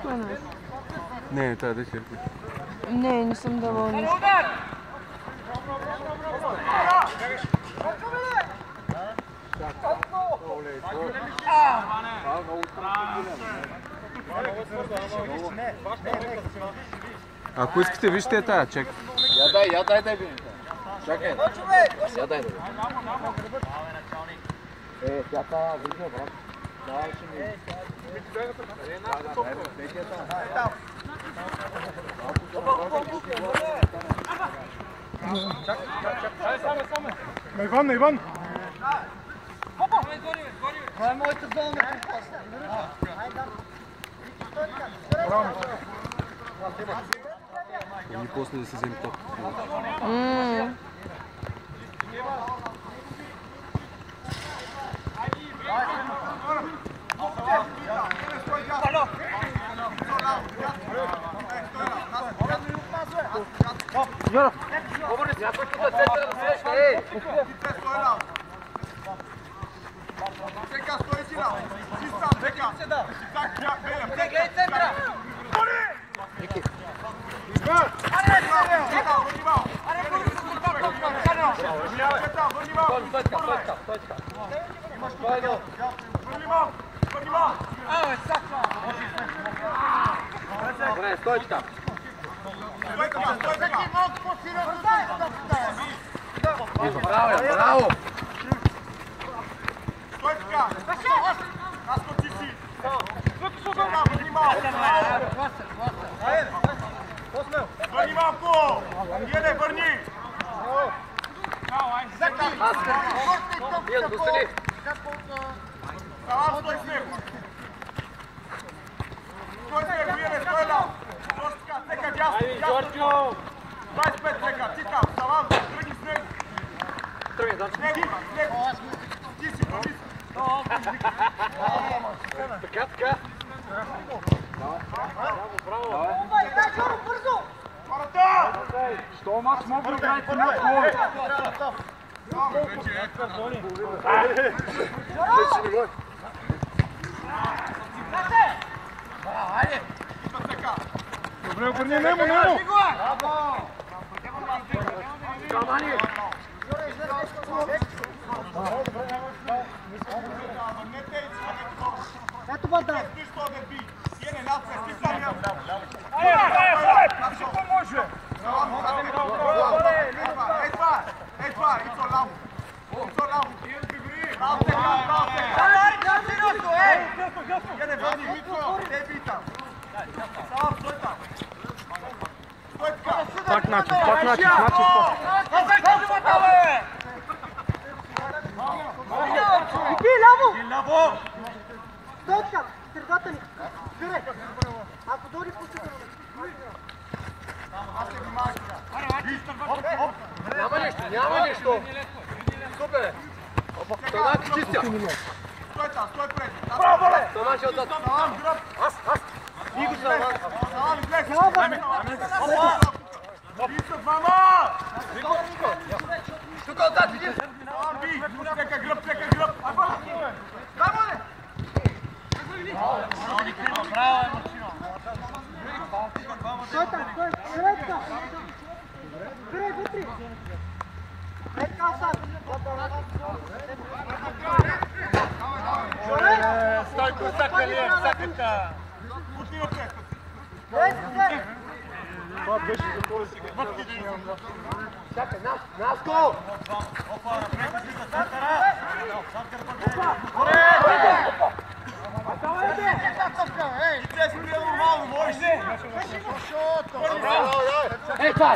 Не. Не, това да черпи. Не съм давала нищо. Ако искате, вижте тая, чакай. Я дай би. Чакай. Я дай. Тя тая вижда, брат. Давай ще ми. На Иван! Това е моята зона. И после да се вземе топ. Точка. Браво! Върни малко! Еде, върни! Салам, стой с него! Стой с него, Еде, стой там! Точка, цека, дясно! 25 цека, ти там, салам, тръгни с него! С него! Ти си, върни се! Така. Браво! Що мач мога да играете на голове? Добре, обърни Немо! Камани! Ето бъда! Ей това, Ицо ляво! Еде, върни, Ицо! Те питам! Салам, стой там! Стой така! Пак начин. Вики, ляво! Ляво! Стой така! Средата ни! Спирай! Ако дори пусти Няма нищо! Супер! Томачи чистя! Стой там, стой пред! Томачи отзад! Салам, гръб! Иго Салам! Салам, излез! Ицо, двама! Тук отзад, видиш! Салам, би! Цека гръб! Дай му не! Стой там, стой! Спирай така! Спирай вътре! Ей така сад! Стойко, сакали, саката! Пусни напред! Това беше за кой сега? Чакай, Наско! Ей, това!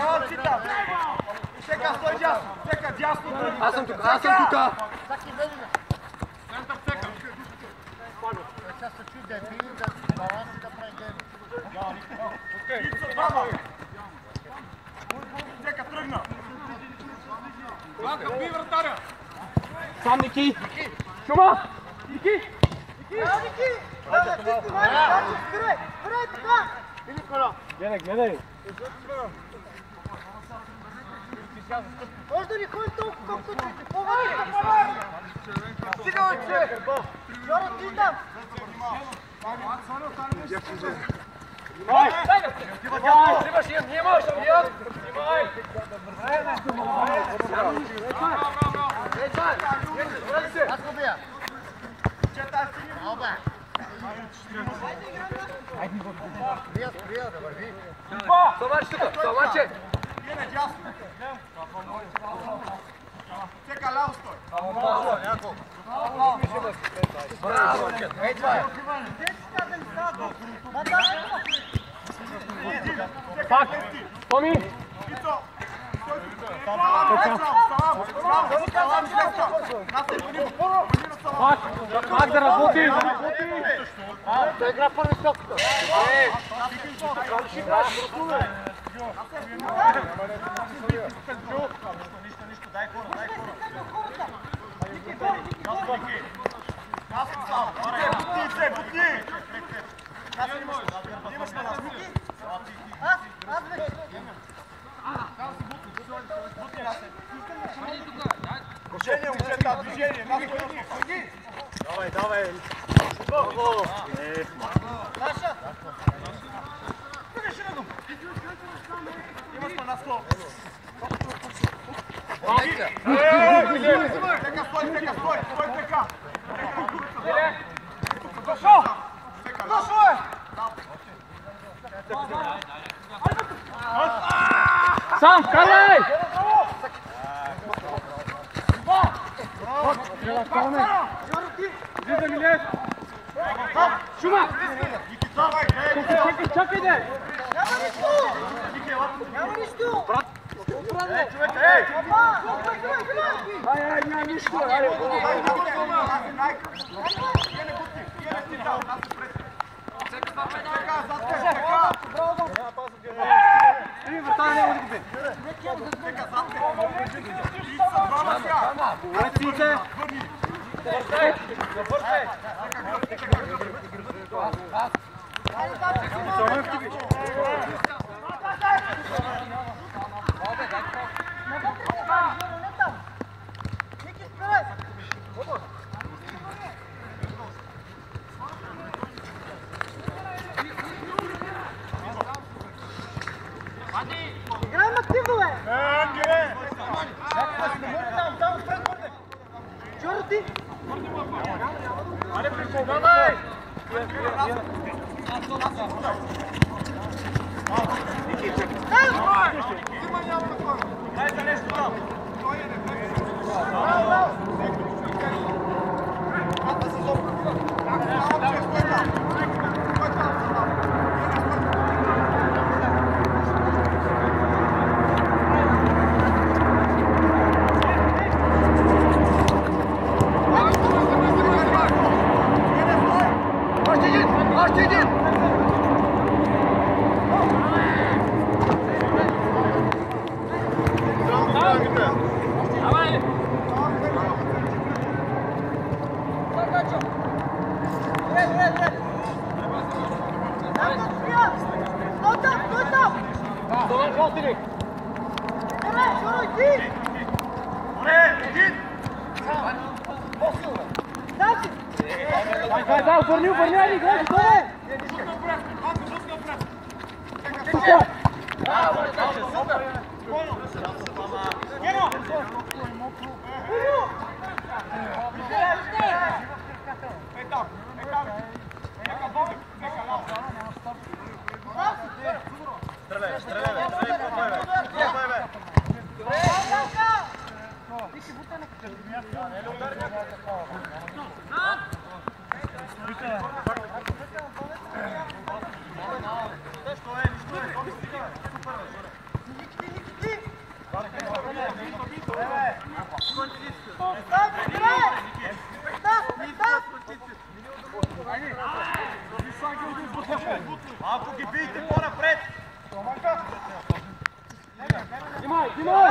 Чека, стой дясно! Чека, дясно! Аз съм тук! Сега се чуй да е били, да баланс и да прави гейм. Ицо, двама! Чека, тръгна! Ланка, би вратаря! Сам Ники! Шума! Ники! Спирай! Спирай така! Гледай! Може да ни ходи толкова колкото ти по-вътре! Стига, че! Жоро, ти там! Čeka, lavo stoj. Pak, Tomi! Pak da работи! Да игра първи стоката. Нищо, дай хора. Бутни! Имаш на нас. Аз вече. Движение, момчета, движение. Давай. Браво! Саша! Имаш на нас слово. Стой, така! Дошъл! Сам, вкарвай! Шума! Чакай, де! Няма нищо! Няма нищо! Играем активно, бе! Джорди! Давай! Дайте нещо там! Обърни, Али, гледай, горе! Малко ги бийте по-напред! Снимай, снимай!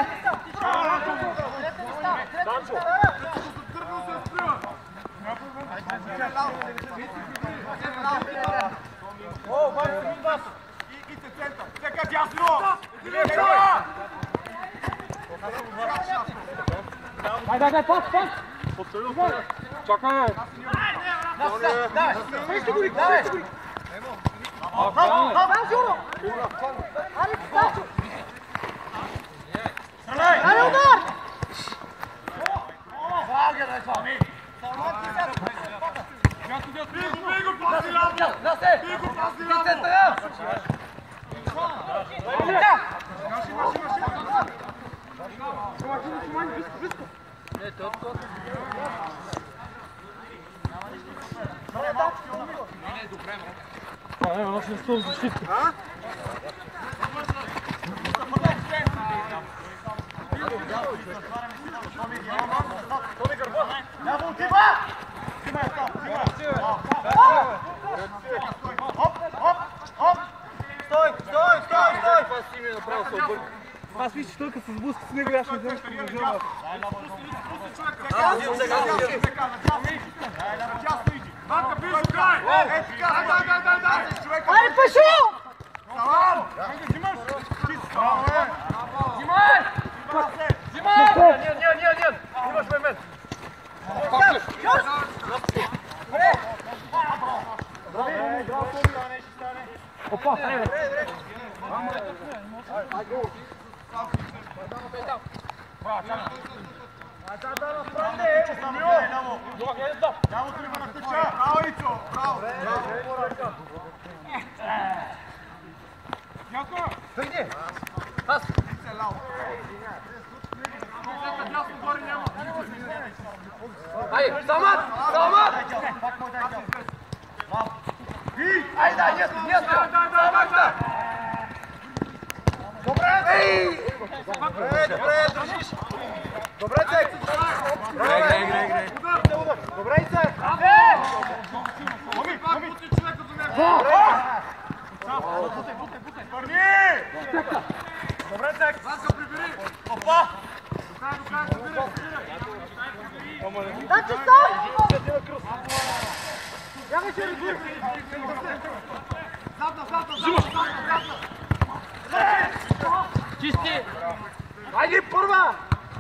О, Васо! Идите център! Чека дясно! Дай, пас! Чакай! Срещу го, срещу го! Там, Жоро! Алекс, Сачо! Дай удар! Аз виж, че только с блъска с него аз не вземеш по държава. Аре, пашу! Чисти! Айде първа!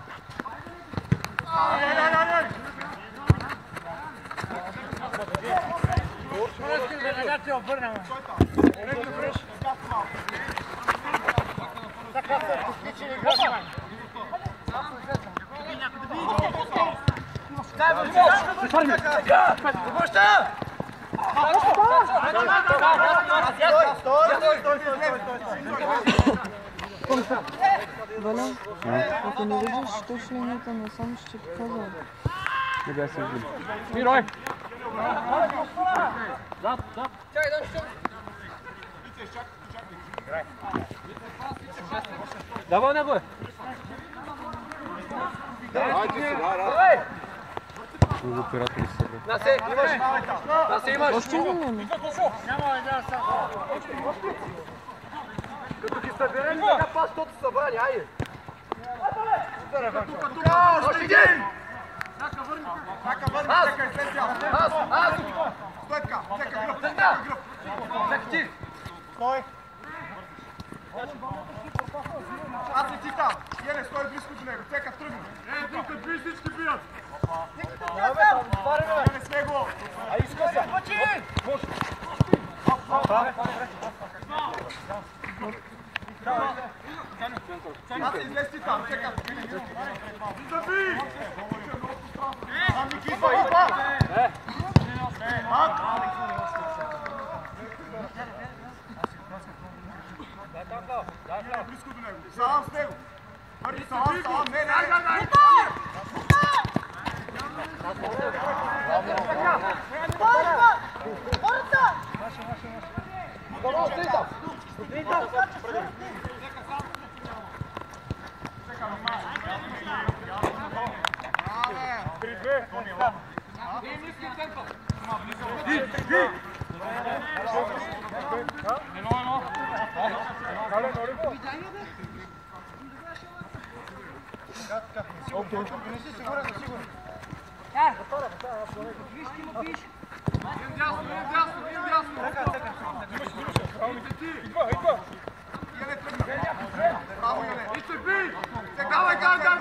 Валя, ако не виждаш точно линията на сам, ще ти казвам. Не бях се виждал. Мирой! Давай него! Много оператори са събрали. Насе, имаш! Насе, имаш! Още един ли ми? Като ги съберем, така пас, тото са събрали, айде! Още един! Аз! Стойка, чека гръб, Чека! гръб. Чека ти! Стой! Аз и ти там! Ене, стой близко до него, чека тръгна! Тук би всички бият! Ене с него! А иска се! Аз излез ти там, чека! Заби! Там Ники, Ипа! Близко до него. Сам с него. Върви, сам, не.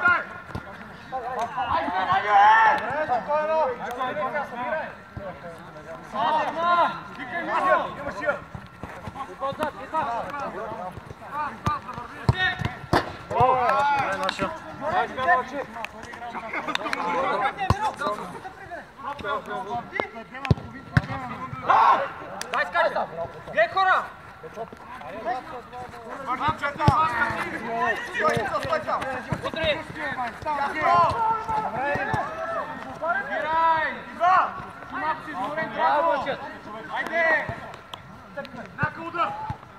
Дай! Нашо. Дай скачи! Бей хора! Върнам чета! Стой там! Утре! Бирай! Ива! Браво, чет! Айде! Нака удар!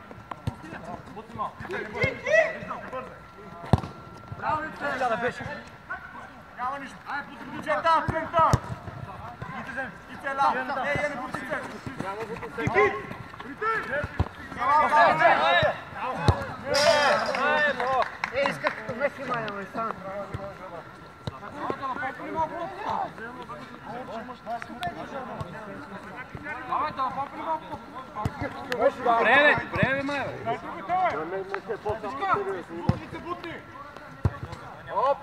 Браво, Ице! Няма нищо. Чета, център! Ице лав! Не бути център! Кики! Исках като ме снимая, ме сам. Време, май, бе. Оп!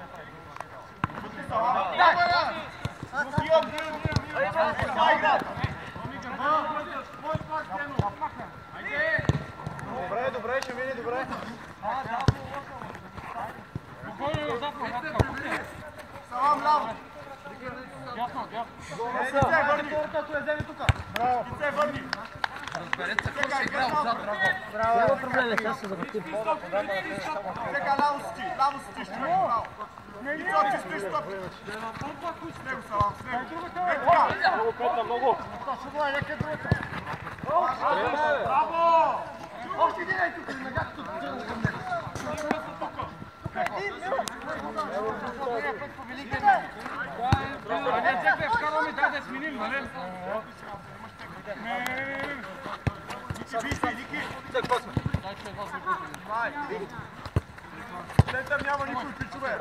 Добре, ще мине добре. Салам ляво! Ице, върни! Ице, върни! Сега Няма проблем, сега се завъртим. ляво си, ще ме право. И то, че стоиш топ. С него, салам, с него. Е така! Браво! Още един е тук, нагах тук. Център няма никой пичове.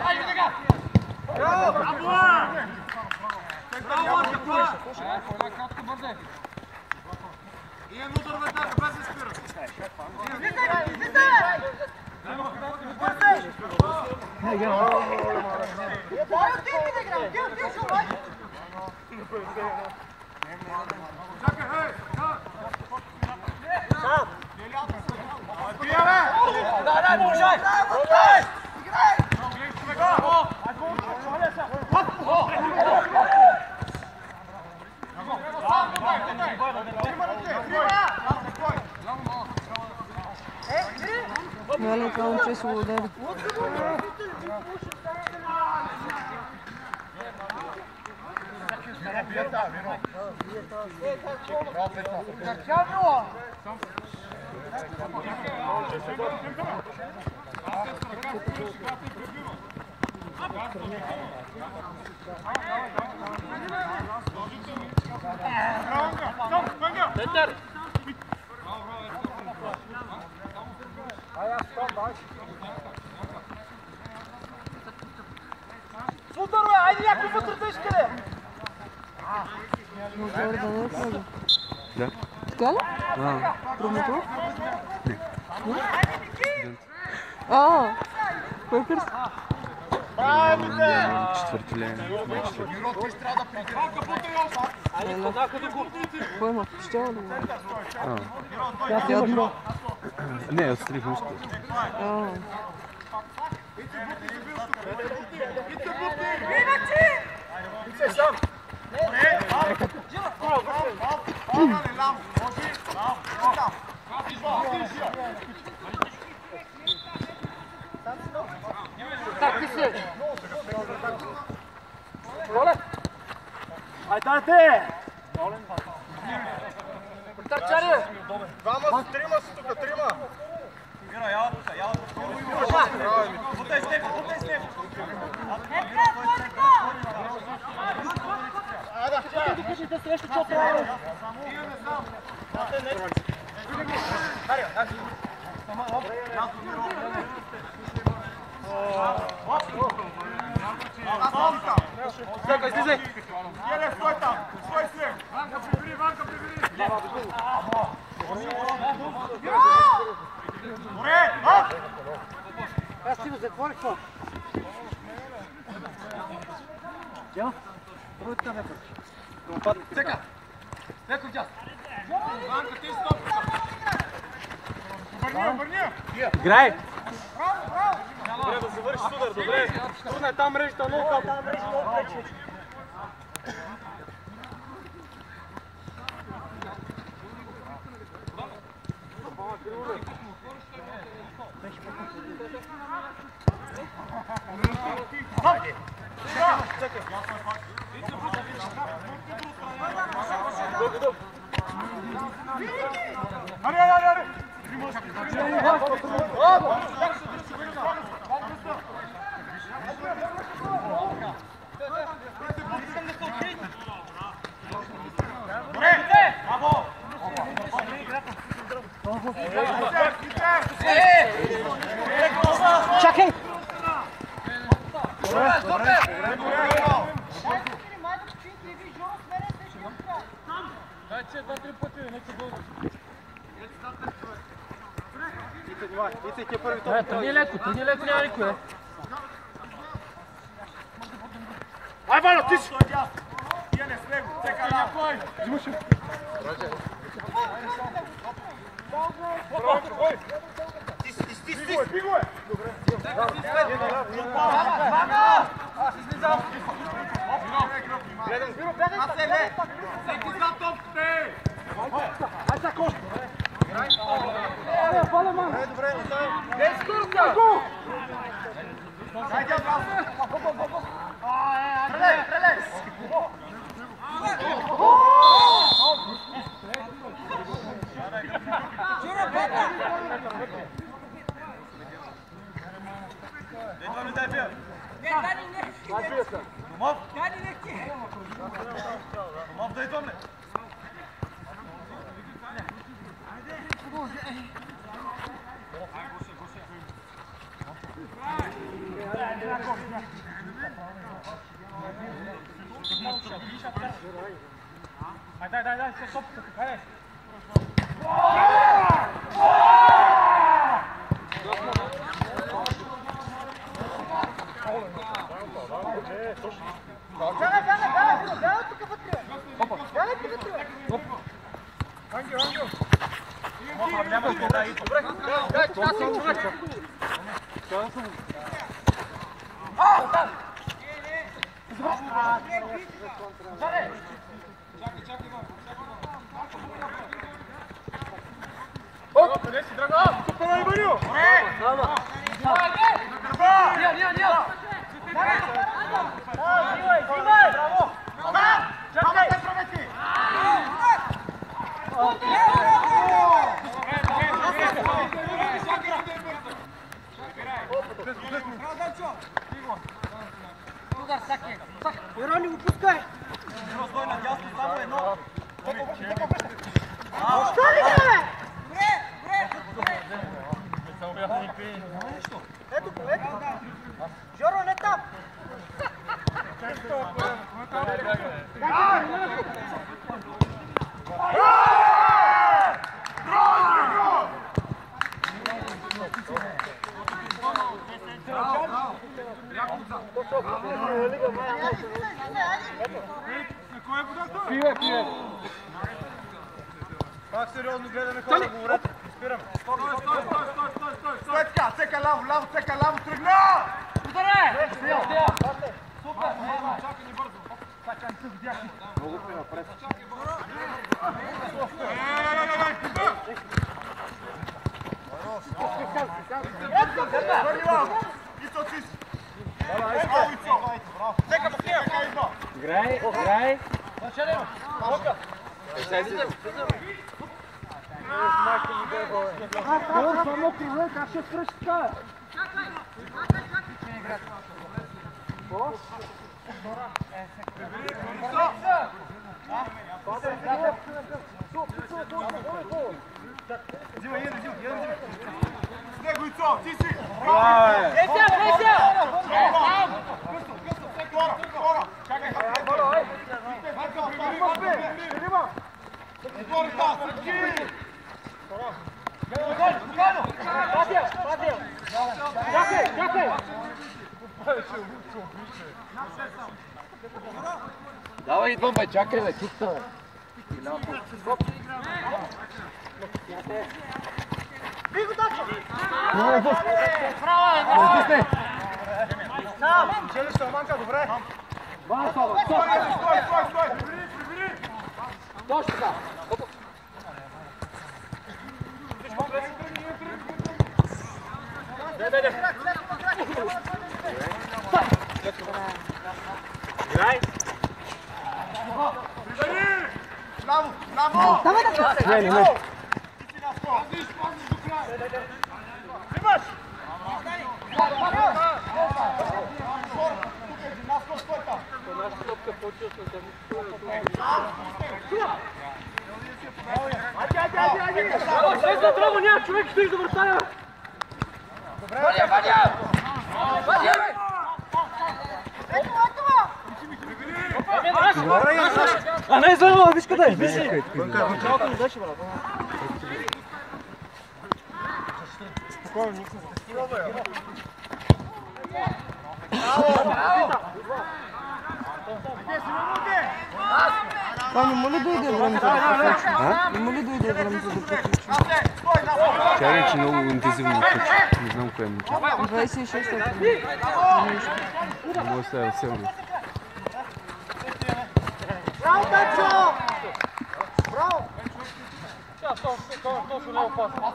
Иен удар веднага, без да спира. Чакай, хей! Бия, бе! Да, можай! Нали, това момче се удари. Център! Сутър, бе! Айде някой вътре да искане! Мотор да не е прави. Да. Така ли? А, Промотор? не. Кой кръст? Четвърти лен. Кой има? Щела ли го? А. Не, отстрих нищо. Ице сам! Как ти се? Роля! Айдате! Търчари! Двама, трима си тук, трима! Мира, яла тук, яла тук. Бутай с него, бутай с него! Ти кажете срещу, че трябва. Стъкай, слизай! Еле, стой там! Стой с него! Ванка, прибери, Ванка, прибери! Добре! Аз ти го затворих това. Дя? Пробуйте там някой. Цека! Леко тя! Ванка, ти стоп! Върни, върни! Играй! Добре, да завършиш удар, добре. Трудна е там мрежата, много капа. Чакай! Тръгни леко, няма никой. Ай, Валя, ти си! Яне с него, цека ляво. Взимаш. Ти! Бигуе! Добре. Аз излизам. Гледам. Аз се не. Всеки за топките. Ай, за кош. Добре, оставям. Не скурка! Дай тя пас. Прелей! Дай, стоп, хайде. Къде си, Драга? Тук на Иваню! Снимай! Браво! Чакай! Промети! Удар, Саки! Верони, го пускай! Раздой на дясно, само едно! Остави ги, бе! Ето, Жоро, не там! Пие! Пак сериозно гледаме хора, говорят. Спираме. Стой така, цека ляво, цека ляво, тръгна! Ударе! Супер! Чакай ни бързо. Чакай се видях. Много при напред. Играй! Само кръве, как ще свърши така? Снего и цо, ти си! Чакай! Давай, идвам, бе, чакай, бе, тук бе. Права, Стисни! Чели ще Оманка, добре? Стой, стой! Прибери! Точно така! Браво! Браво! Не, не, не. Взимаш! Здраво, няма човек, стоиш да въртая! А не, здраво, виж къде, виж ли? Чалка ми беше, брат. Спокойно, никой не Това не му ли дойде времето да приключи? Не му ли дойде времето да приключи? Тя рече много интензивно приключи. Не знам кое е момче. 26 лет. Може да става селно. Браво, Пенчо! Браво! Точно не е опасно.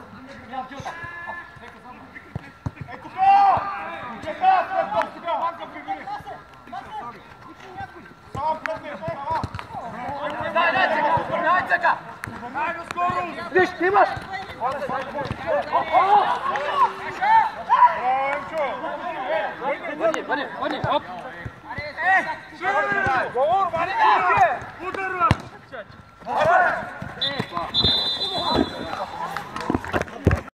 Е, тук! Чека, след това, тук, Манка, прибери! Само плътне, само! Дай цека! Айде, скоро! Виж, имаш! Браво, Емчо! Бъди, оп! Говор, Ваня!